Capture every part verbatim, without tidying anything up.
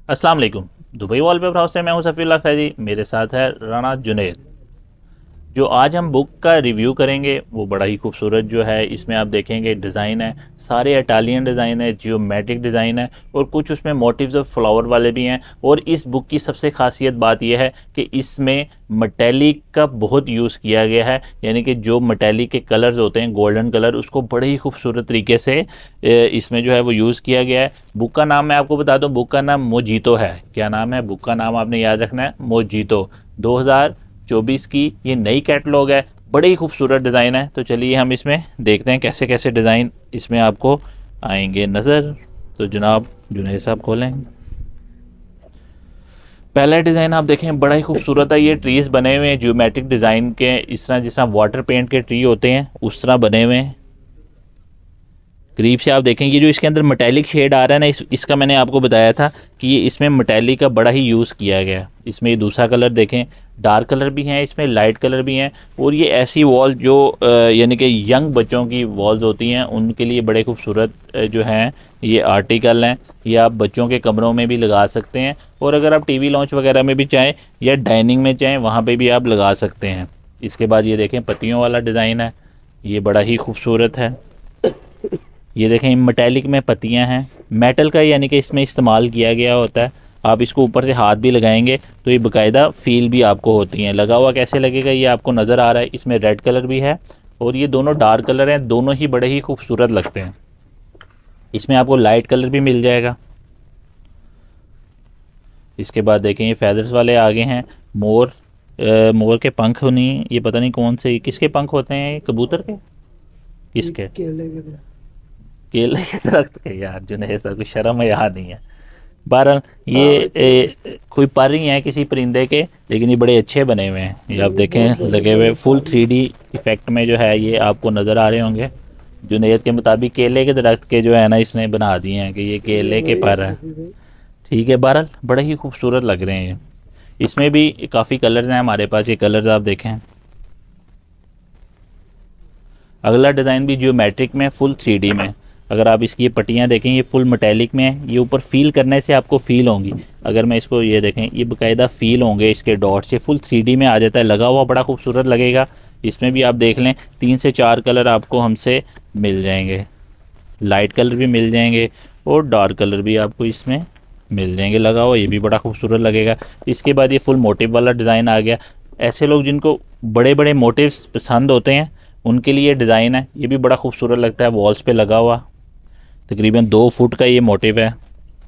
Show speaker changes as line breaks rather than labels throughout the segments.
अस्सलाम वालेकुम। Dubai wallpaper house से मैं हूं सफ़ीउल्लाह फैज़ी, मेरे साथ है राना जुनैद। जो आज हम बुक का रिव्यू करेंगे वो बड़ा ही खूबसूरत जो है, इसमें आप देखेंगे डिज़ाइन है, सारे इटालियन डिज़ाइन है, जियोमेट्रिक डिज़ाइन है और कुछ उसमें मोटिव्स ऑफ फ्लावर वाले भी हैं। और इस बुक की सबसे खासियत बात यह है कि इसमें मेटेलिक का बहुत यूज़ किया गया है, यानी कि जो मेटेलिक के कलर्स होते हैं गोल्डन कलर, उसको बड़े ही खूबसूरत तरीके से इसमें जो है वो यूज़ किया गया है। बुक का नाम मैं आपको बता दूं, बुक का नाम मोजीतो है। क्या नाम है बुक का? नाम आपने याद रखना है, मोजीतो। दो हज़ार चौबीस की ये नई कैटलॉग है, बड़ी ही खूबसूरत डिज़ाइन है। तो चलिए हम इसमें देखते हैं कैसे कैसे डिज़ाइन इसमें आपको आएंगे नज़र। तो जनाब जुनैद साहब खोलें। पहला डिज़ाइन आप देखें, बड़ा ही खूबसूरत है। ये ट्रीज़ बने हुए हैं जियोमेट्रिक डिज़ाइन के, इस तरह जिस तरह वाटर पेंट के ट्री होते हैं उस तरह बने हुए हैं। करीब से आप देखें, ये जो इसके अंदर मेटेलिक शेड आ रहा है ना, इस इसका मैंने आपको बताया था कि ये इसमें मेटेलिक का बड़ा ही यूज़ किया गया। इसमें ये दूसरा कलर देखें, डार्क कलर भी हैं, इसमें लाइट कलर भी हैं। और ये ऐसी वॉल जो यानी कि यंग बच्चों की वॉल्स होती हैं उनके लिए बड़े खूबसूरत जो हैं ये आर्टिकल हैं। ये आप बच्चों के कमरों में भी लगा सकते हैं, और अगर आप टीवी लॉन्च वगैरह में भी चाहें या डाइनिंग में चाहें वहाँ पर भी आप लगा सकते हैं। इसके बाद ये देखें पत्तियों वाला डिज़ाइन है, ये बड़ा ही खूबसूरत है। ये देखें मेटेलिक में पत्तियां हैं, मेटल का यानी कि इसमें इस्तेमाल किया गया होता है। आप इसको ऊपर से हाथ भी लगाएंगे तो ये बाकायदा फील भी आपको होती हैं। लगा हुआ कैसे लगेगा ये आपको नज़र आ रहा है। इसमें रेड कलर भी है और ये दोनों डार्क कलर हैं, दोनों ही बड़े ही खूबसूरत लगते हैं। इसमें आपको लाइट कलर भी मिल जाएगा। इसके बाद देखें ये फेदर्स वाले आगे हैं, मोर आ, मोर के पंख नहीं, ये पता नहीं कौन से किसके पंख होते हैं, कबूतर के, किसके? केले के दरख्त के। यार जुनैद साहब, कोई शर्म है यहाँ नहीं है। बहरहाल ये ए, कोई पर ही है किसी परिंदे के, लेकिन ये बड़े अच्छे बने हुए हैं। ये आप देखें लगे हुए फुल थ्री डी इफेक्ट में जो है ये आपको नज़र आ रहे होंगे। जुनैद के मुताबिक केले के दरख्त के जो है ना इसने बना दिए हैं कि ये केले के पर हैं। ठीक है, बहरहाल बड़े ही खूबसूरत लग रहे हैं ये। इसमें भी काफ़ी कलर्स हैं हमारे पास, ये कलर्स आप देखें। अगला डिज़ाइन भी जियोमेट्रिक में फुल थ्री डी में। अगर आप इसकी ये पट्टियाँ देखें ये फुल मेटेलिक में है, ये ऊपर फील करने से आपको फील होंगी। अगर मैं इसको ये देखें ये बाकायदा फील होंगे, इसके डॉट से फुल थ्री डी में आ जाता है, लगा हुआ बड़ा खूबसूरत लगेगा। इसमें भी आप देख लें तीन से चार कलर आपको हमसे मिल जाएंगे, लाइट कलर भी मिल जाएंगे और डार्क कलर भी आपको इसमें मिल जाएंगे। लगा हुआ ये भी बड़ा खूबसूरत लगेगा। इसके बाद ये फुल मोटिव वाला डिज़ाइन आ गया। ऐसे लोग जिनको बड़े बड़े मोटिव्स पसंद होते हैं उनके लिए डिज़ाइन है, ये भी बड़ा खूबसूरत लगता है। वॉल्स पे लगा हुआ तकरीबन दो फुट का ये मोटिव है।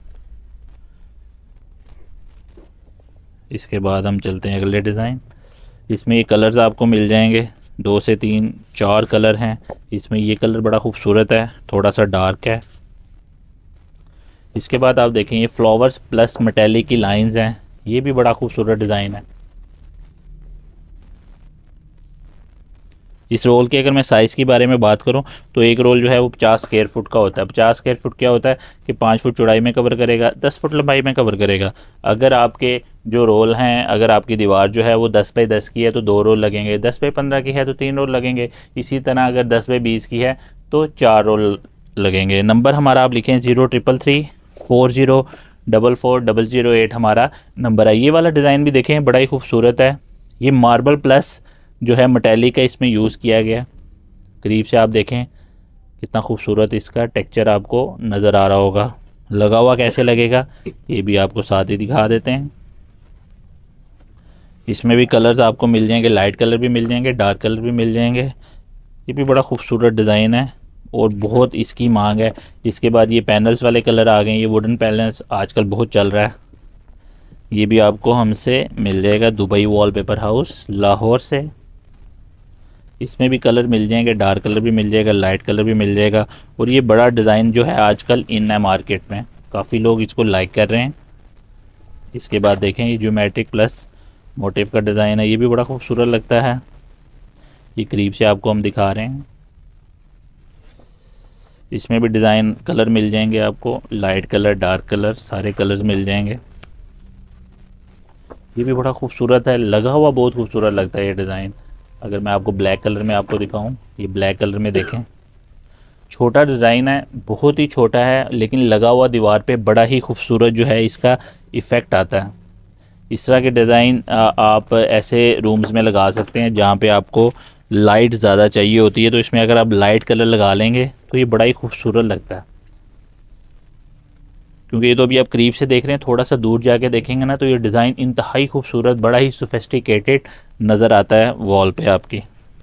इसके बाद हम चलते हैं अगले डिज़ाइन। इसमें ये कलर्स आपको मिल जाएंगे, दो से तीन चार कलर हैं। इसमें ये कलर बड़ा खूबसूरत है, थोड़ा सा डार्क है। इसके बाद आप देखें ये फ्लावर्स प्लस मेटेलिक की लाइंस हैं, ये भी बड़ा खूबसूरत डिज़ाइन है। इस रोल के अगर मैं साइज़ के बारे में बात करूं तो एक रोल जो है वो पचास स्क्वायर फुट का होता है। पचास स्क्वायर फुट क्या होता है कि पाँच फुट चौड़ाई में कवर करेगा, दस फुट लंबाई में कवर करेगा। अगर आपके जो रोल हैं, अगर आपकी दीवार जो है वो दस बाई दस की है तो दो रोल लगेंगे, दस बाई पंद्रह की है तो तीन रोल लगेंगे। इसी तरह अगर दस बाई बीस की है तो चार रोल लगेंगे। नंबर हमारा आप लिखें zero triple three four zero double four double zero eight हमारा नंबर है। ये वाला डिज़ाइन भी देखें बड़ा ही खूबसूरत है। ये मार्बल प्लस जो है मेटेलिक का इसमें यूज़ किया गया। करीब से आप देखें कितना खूबसूरत इसका टेक्सचर आपको नज़र आ रहा होगा। लगा हुआ कैसे लगेगा ये भी आपको साथ ही दिखा देते हैं। इसमें भी कलर्स आपको मिल जाएंगे, लाइट कलर भी मिल जाएंगे, डार्क कलर भी मिल जाएंगे। ये भी बड़ा खूबसूरत डिज़ाइन है और बहुत इसकी मांग है। इसके बाद ये पैनल्स वाले कलर आ गए, ये वुडन पैनल्स आजकल बहुत चल रहा है। ये भी आपको हमसे मिल जाएगा दुबई वॉलपेपर हाउस लाहौर से। इसमें भी कलर मिल जाएंगे, डार्क कलर भी मिल जाएगा, लाइट कलर भी मिल जाएगा। और ये बड़ा डिज़ाइन जो है आजकल इन है मार्केट में, काफ़ी लोग इसको लाइक कर रहे हैं। इसके बाद देखें ये ज्योमेट्रिक प्लस मोटिव का डिज़ाइन है, ये भी बड़ा खूबसूरत लगता है। ये करीब से आपको हम दिखा रहे हैं। इसमें भी डिज़ाइन कलर मिल जाएंगे आपको, लाइट कलर डार्क कलर सारे कलर्स मिल जाएंगे। ये भी बड़ा खूबसूरत है, लगा हुआ बहुत खूबसूरत लगता है ये डिज़ाइन। अगर मैं आपको ब्लैक कलर में आपको दिखाऊं, ये ब्लैक कलर में देखें छोटा डिज़ाइन है, बहुत ही छोटा है, लेकिन लगा हुआ दीवार पे बड़ा ही खूबसूरत जो है इसका इफ़ेक्ट आता है। इस तरह के डिज़ाइन आप ऐसे रूम्स में लगा सकते हैं जहाँ पे आपको लाइट ज़्यादा चाहिए होती है, तो इसमें अगर आप लाइट कलर लगा लेंगे तो ये बड़ा ही खूबसूरत लगता है। क्योंकि ये तो अभी आप करीब से देख रहे हैं, थोड़ा सा दूर जाके देखेंगे ना तो ये डिज़ाइन इंतहाई खूबसूरत, बड़ा ही सोफिस्टिकेटेड नज़र आता है वॉल पे आपकी।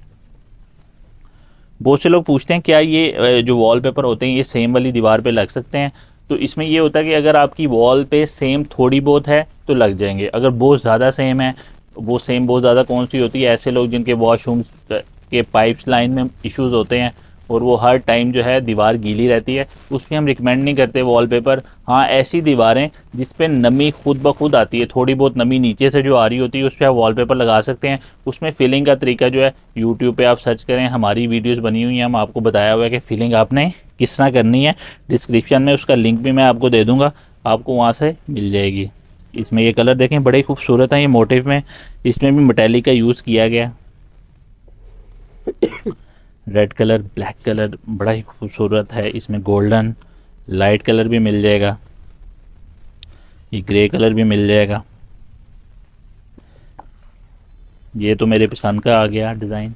बहुत से लोग पूछते हैं क्या ये जो वॉलपेपर होते हैं ये सेम वाली दीवार पे लग सकते हैं। तो इसमें ये होता है कि अगर आपकी वॉल पे सेम थोड़ी बहुत है तो लग जाएंगे, अगर बहुत ज़्यादा सेम है, वो सेम बहुत ज़्यादा कौन सी होती है, ऐसे लोग जिनके वॉशरूम के पाइप्स लाइन में इश्यूज़ होते हैं और वो हर टाइम जो है दीवार गीली रहती है, उसमें हम रिकमेंड नहीं करते वॉलपेपर। हाँ, ऐसी दीवारें जिस पे नमी खुद ब खुद आती है, थोड़ी बहुत नमी नीचे से जो आ रही होती है उस पर आप वॉलपेपर लगा सकते हैं। उसमें फिलिंग का तरीका जो है यूट्यूब पे आप सर्च करें, हमारी वीडियोस बनी हुई हैं, हम आपको बताया हुआ है कि फ़िलिंग आपने किस तरह करनी है। डिस्क्रिप्शन में उसका लिंक भी मैं आपको दे दूँगा, आपको वहाँ से मिल जाएगी। इसमें ये कलर देखें बड़े खूबसूरत हैं, ये मोटिव में इसमें भी मेटालिक का यूज़ किया गया, रेड कलर, ब्लैक कलर बड़ा ही खूबसूरत है। इसमें गोल्डन लाइट कलर भी मिल जाएगा, ये ग्रे कलर भी मिल जाएगा। ये तो मेरे पसंद का आ गया डिज़ाइन।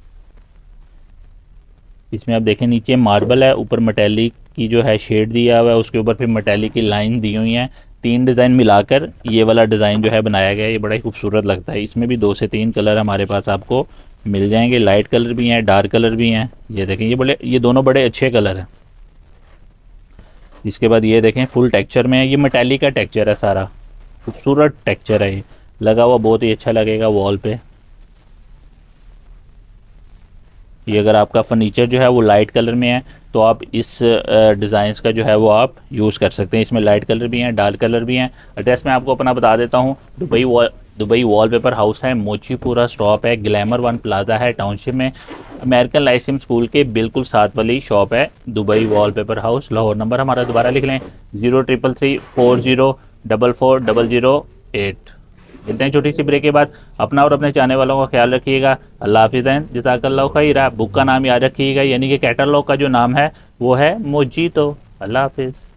इसमें आप देखें नीचे मार्बल है, ऊपर मेटालिक की जो है शेड दिया हुआ है, उसके ऊपर फिर मेटालिक की लाइन दी हुई है। तीन डिज़ाइन मिलाकर ये वाला डिज़ाइन जो है बनाया गया है, ये बड़ा ही खूबसूरत लगता है। इसमें भी दो से तीन कलर हमारे पास आपको मिल जाएंगे, लाइट कलर भी हैं, डार्क कलर भी हैं। ये देखें ये बड़े ये दोनों बड़े अच्छे कलर हैं। इसके बाद ये देखें फुल टेक्सचर में है, ये मेटालिक का टेक्सचर है, सारा खूबसूरत टेक्सचर है, ये लगा हुआ बहुत ही अच्छा लगेगा वॉल पे। ये अगर आपका फर्नीचर जो है वो लाइट कलर में है तो आप इस डिज़ाइंस का जो है वो आप यूज़ कर सकते हैं। इसमें लाइट कलर भी हैं, डार्क कलर भी हैं। एड्रेस मैं आपको अपना बता देता हूँ, Dubai wall Dubai wallpaper house है, मोचीपुरा स्टॉप है, ग्लैमर वन प्लाजा है टाउनशिप में, अमेरिकन लाइसिम स्कूल के बिल्कुल साथ वाली शॉप है Dubai wallpaper house. Lahore number हमारा दोबारा लिख लें, zero triple three four zero double four double zero eight. मिलते हैं छोटी सी ब्रेक के बाद। अपना और अपने चाहने वालों का ख्याल रखिएगा। अल्लाह हाफिज़। जज़ाकल्लाहु खैरा। बुक का नाम याद रखिएगा, यानी कि कैटलॉग का जो नाम है वो है मोजीतो। अल्लाह हाफिज़।